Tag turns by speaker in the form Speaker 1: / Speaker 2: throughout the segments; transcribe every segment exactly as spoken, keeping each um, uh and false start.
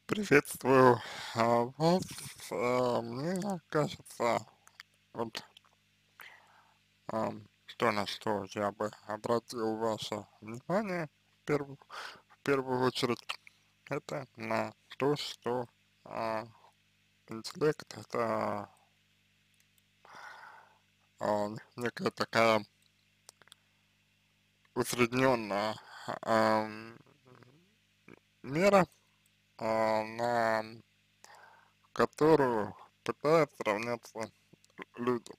Speaker 1: Приветствую а, вас. А, мне кажется, вот а, то, на что я бы обратил ваше внимание в первую, в первую очередь, это на то, что а, интеллект это а, некая такая усредненная ам, мера, а, на которую пытаются равняться люди.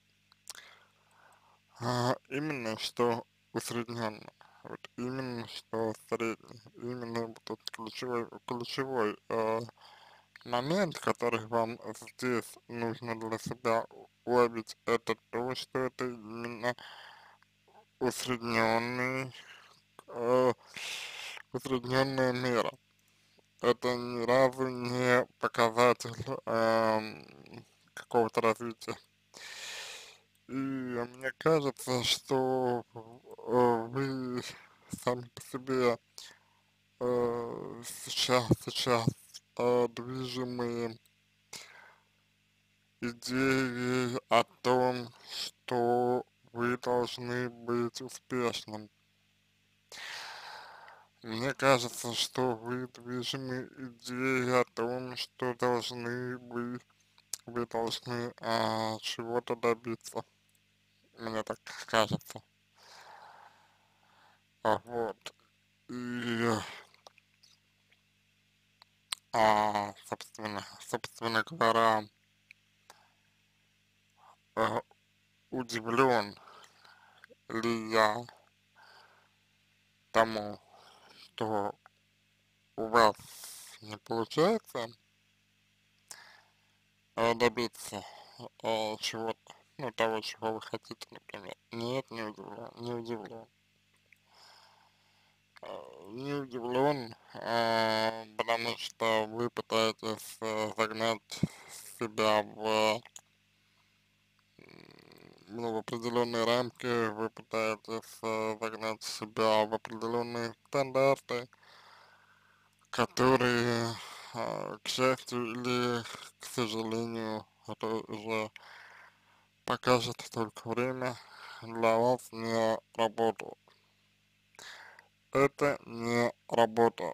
Speaker 1: А, именно что усредненно, вот именно что средний, именно вот тот ключевой, ключевой э, момент, который вам здесь нужно для себя уловить, это то, что это именно усредненный, э, усредненная мера. Это ни разу не показатель эм, какого-то развития. И мне кажется, что э, вы сами по себе э, сейчас, сейчас э, движимы идеей о том, что вы должны быть успешным. Мне кажется, что вы движимы идеей о том, что должны вы, вы должны а, чего-то добиться. Мне так кажется. А, вот. И А, собственно, собственно говоря, э, удивлен ли я тому, что у вас не получается э, добиться э, чего-то, ну, того, чего вы хотите, например. Нет, не удивлен, не удивлен. Э, Не удивлен, э, потому что вы пытаетесь э, загнать себя в ну, в определенные рамки, вы пытаетесь э, загнать себя в определенные стандарты, которые, э, к счастью или к сожалению, это уже покажет только время, для вас не работают. Это не работает.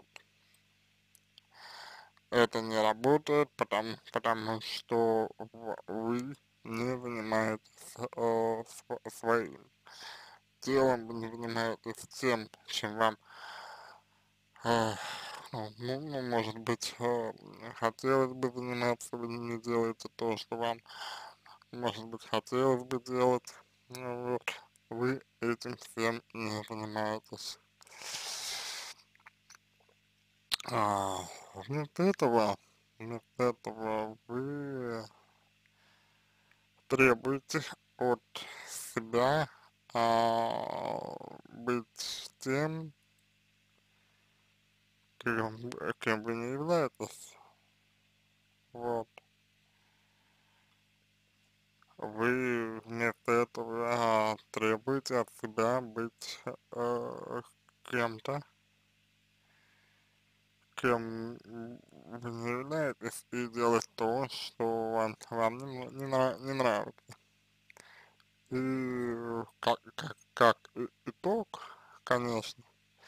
Speaker 1: Это не работает, потому, потому что в- вы не занимаетесь э, св- своим телом, вы не занимаетесь тем, чем вам А, ну, ну, ну, может быть, а, хотелось бы заниматься, вы не делаете то, что вам, может быть, хотелось бы делать. Ну, вот, вы этим всем не занимаетесь. А, вместо этого, вместо этого вы требуете от себя а, быть тем, кем, кем вы не являетесь. Вот. Вы вместо этого а, требуете от себя быть э, кем-то, кем м, вы не являетесь, и делать то, что вам, вам не, н- не, нрав- не нравится. И как, как, как и- итог, конечно,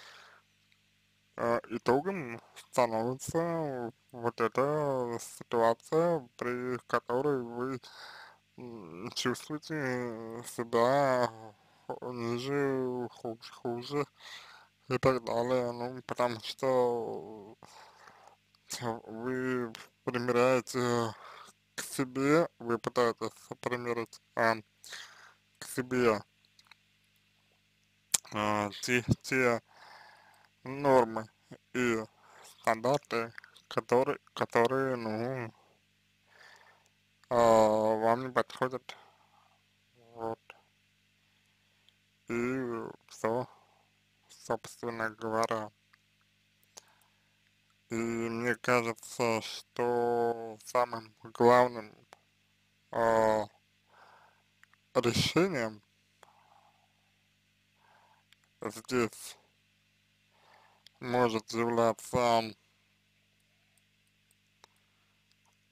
Speaker 1: э, итогом становится вот эта ситуация, при которой вы м, чувствуете себя ниже, хуже, хуже и так далее. Ну, потому что вы примеряете к себе, вы пытаетесь примерить а, к себе а, те, те нормы и стандарты, которые, которые, ну, а, вам не подходят. Вот. И все, собственно говоря. И мне кажется, что самым главным а, решением здесь может являться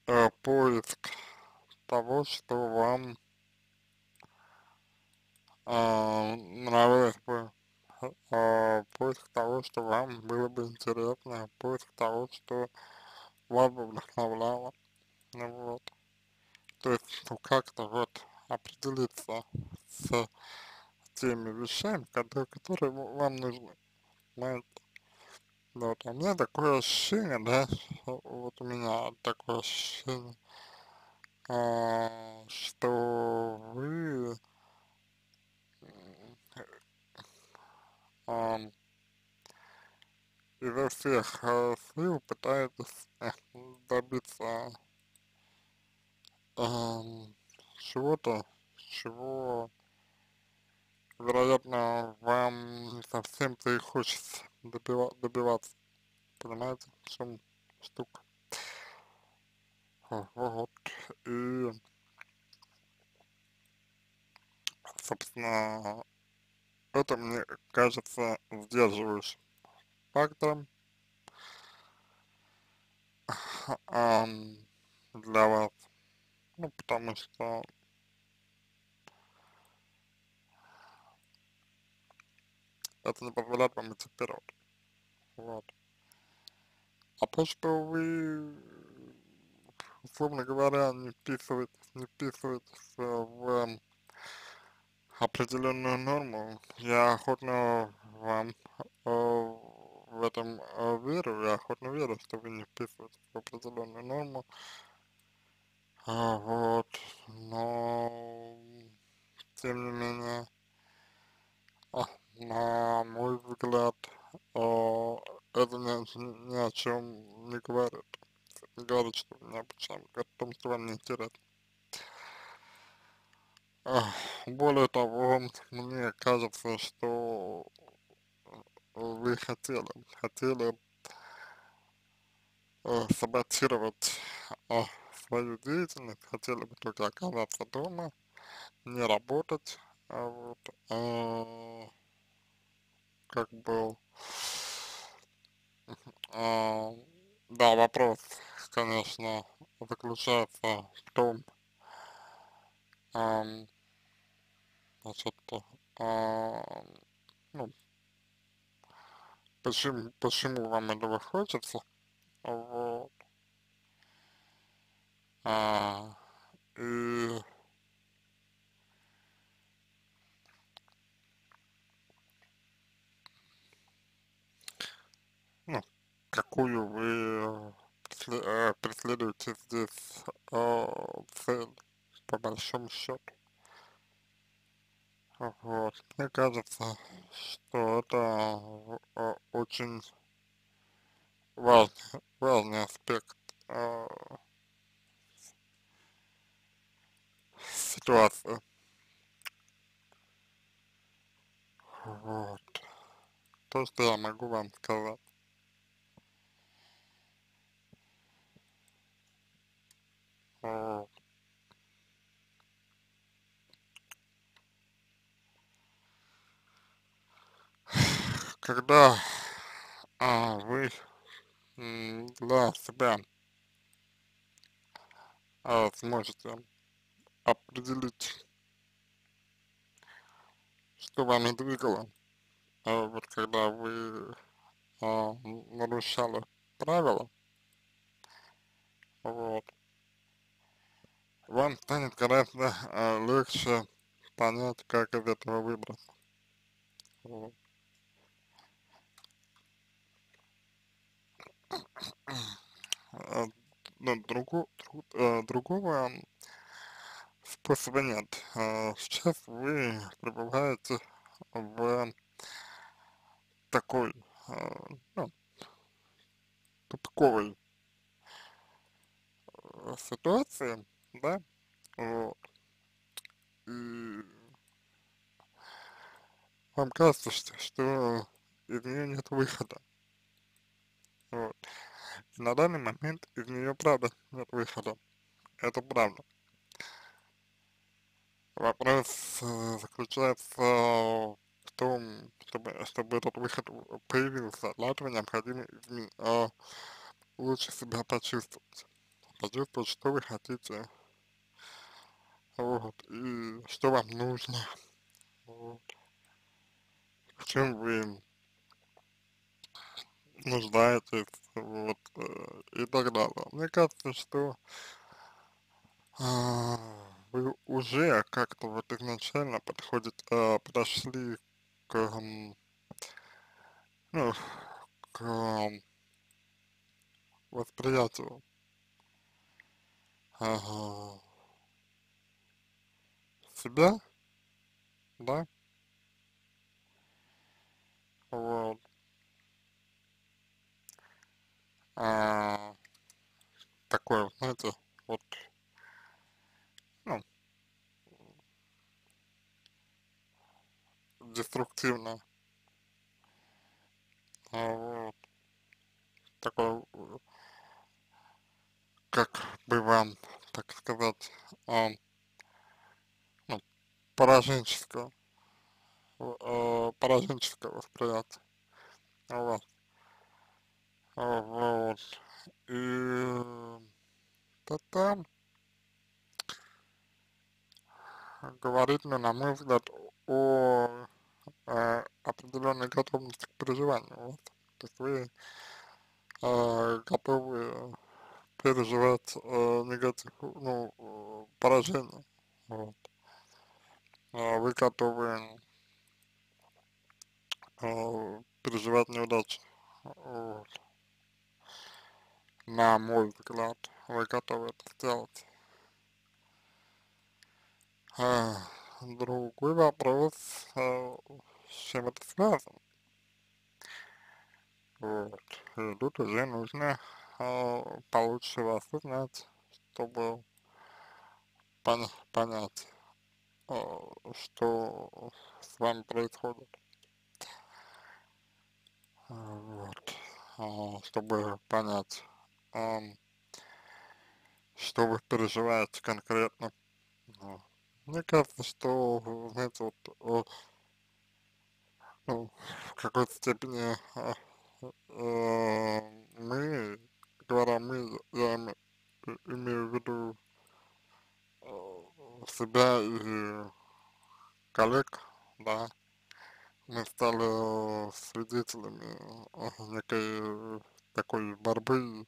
Speaker 1: э, поиск того, что вам а, нравилось бы, а, поиск того, что вам было бы интересно, поиск того, что вас бы вдохновляло, ну вот. То есть, ну, как-то вот определиться с теми вещами, которые, которые в- вам нужны, знаете. Вот, а у меня такое ощущение, да, что вот у меня такое ощущение, а, что вы ам, изо всех э, сил пытаетесь э, добиться ам, чего-то, чего, вероятно, вам не совсем-то и хочется добива- добиваться. Понимаете, в чем штука? А, Вот. И, собственно, это мне кажется сдерживающим фактором ам, для вас. Ну, потому что это не позволяет вам идти вперед. Вот. А то, что вы, условно говоря, не вписываетесь, не вписываетесь э, в определенную норму, я охотно вам э, в этом э, верю, я охотно верю, что вы не вписываетесь в определенную норму, а, вот, но, тем не менее, а, на мой взгляд, э, это ни, о ч- ни о чем не говорит. Не говорит, что необычно, о том, что вам не интересно. Ах, более того, мне кажется, что вы хотели, хотели э, саботировать э, свою деятельность, хотели бы только оказаться дома, не работать, а вот, э, как был, э, да, вопрос, конечно, заключается в том, эм, значит, э, ну, почему, почему вам этого хочется, вот, а, и, ну, какую вы пресле- э, преследуете здесь э, цель, по большому счету. Вот. Мне кажется, что это э, очень важный, важный аспект э, ситуации. Вот. То, что я могу вам сказать. Вот. Когда а, вы м, для себя а, сможете определить, что вами двигало, а, вот когда вы а, нарушали правила, вот, вам станет гораздо а, легче понять, как из этого выбраться. Вот. А, ну, другу, друг- э, другого способа нет. А, сейчас вы пребываете в такой, а, ну, тупиковой э, ситуации, да, вот, и вам кажется, что, что из нее нет выхода, вот. И на данный момент из нее правда нет выхода, это правда. Вопрос э, заключается в том, чтобы, чтобы этот выход появился, для этого необходимо изме- а, лучше себя почувствовать. почувствовать, что вы хотите, вот, и что вам нужно, вот, в чем вы нуждаетесь, вот, э, и так далее. Мне кажется, что а, вы уже как-то вот изначально подходит, а, подошли к, м, ну, к м, восприятию, ага, себя, да, вот, а, такое, знаете, вот, ну, деструктивное, а, вот, такое, э, как бы вам, так сказать, а, ну, пораженческое, э, пораженческое восприятие, вот, а, вот, и то там говорит, ну, на мой взгляд, о э, определенной готовности к переживанию, вот, то есть вы э, готовы переживать э, негатив, ну, э, поражение, вот. А вы готовы э, переживать неудачи, вот. На мой взгляд, вы готовы это сделать. А, другой вопрос, э, с чем это связано, вот. И тут уже нужно э, получше вас узнать, чтобы поня понять, э, что с вами происходит. А, вот. А, чтобы понять, ам, что вы переживаете конкретно. А, мне кажется, что, вы знаете, вот, э, ну, в какой-то степени а, э, мы, говоря мы, я име- имею в виду э, себя и коллег, да, мы стали свидетелями э, некой такой борьбы,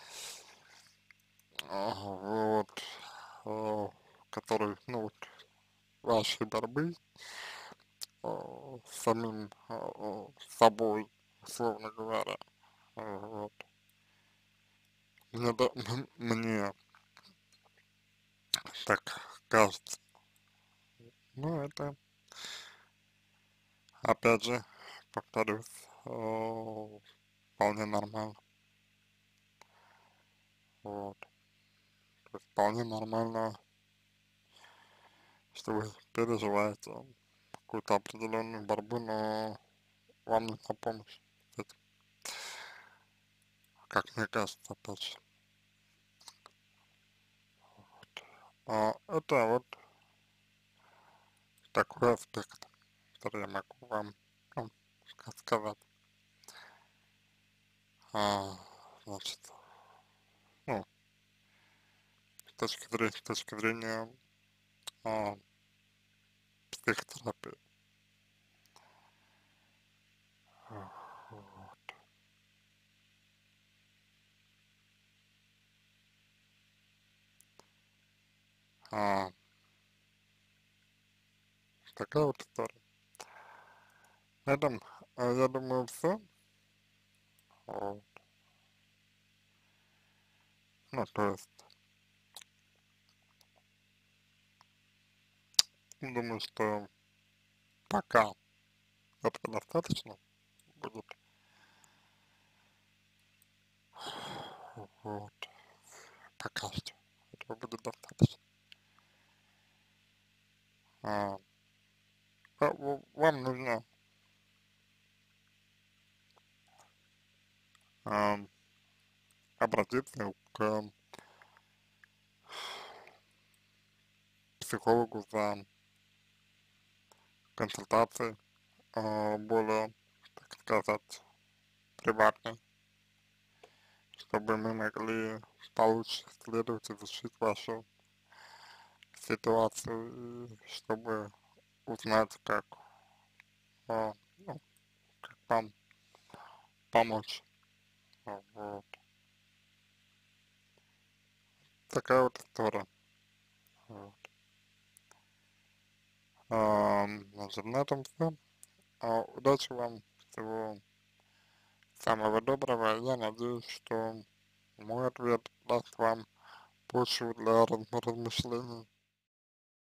Speaker 1: а, вот, э, который, ну, вот, вашей борьбы э, с самим э, собой, условно говоря, э, вот. Мне, да- мне так кажется. Ну, это, опять же, повторюсь, э, вполне нормально, вот. То есть вполне нормально, что вы переживаете какую-то определенную борьбу, но вам нужна помощь с этим, как мне кажется, опять же. А, это вот такой аспект, который я могу вам, ну, ска- сказать. А, значит, ну, с точки зрения, с точки зрения а, психотерапии. А, вот. А, такая вот история. На этом, а, я думаю, все. Вот. Ну, то есть, думаю, что пока этого достаточно будет. Вот. Пока что этого будет достаточно. А, а, в- вам нужно а, обратиться к психологу за консультацией, а, более, так сказать, приватной, чтобы мы могли получше исследовать, изучить вашу ситуацию, и чтобы узнать, как, а, ну, как вам помочь. А, Вот. Такая вот история. Вот. Ам, значит, на этом все. Удачи вам, всего самого доброго. Я надеюсь, что мой ответ даст вам почву для раз- размышлений.